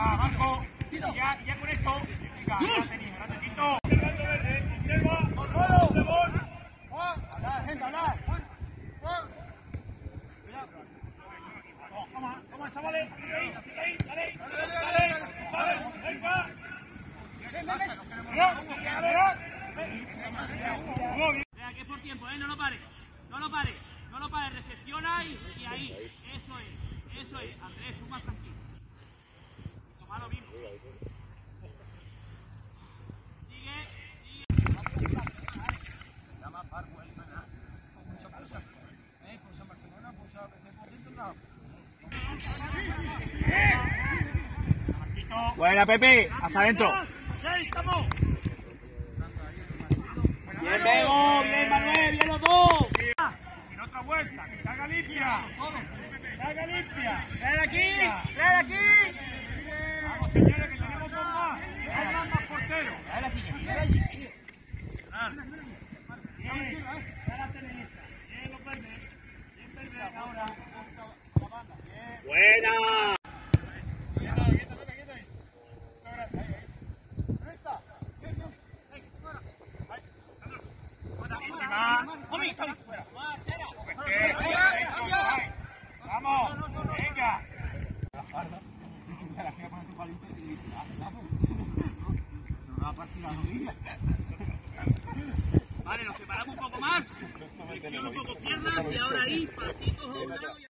Venga, Marco. Y ya con esto. Venga, grande Tito. Observando verde. Observa. Hablar. Toma, chavales. Ahí. Dale. Venga. Venga, que es por tiempo, no lo pares. Recepciona y ahí. Eso es. Andrés, tú más tranquilo. Toma lo mismo. Sigue. Llama Parco el canal. Muchas cosas. Por San Barcelona, pues a veces buena, Pepe. Hasta adentro. ¡Estamos! Bien, Bego, bien, Manuel, bien los dos. Sin otra vuelta, que salga limpia. Trae aquí. Vamos, señores, que tenemos dos más. Dos más porteros. Bien, ya la tenéis lista. Bien, los verdes. Bien, verdes ahora. Buena. Vamos, venga. Vale, nos separamos un poco más. Flexiona un poco piernas y ahora ahí, pasitos a un lado.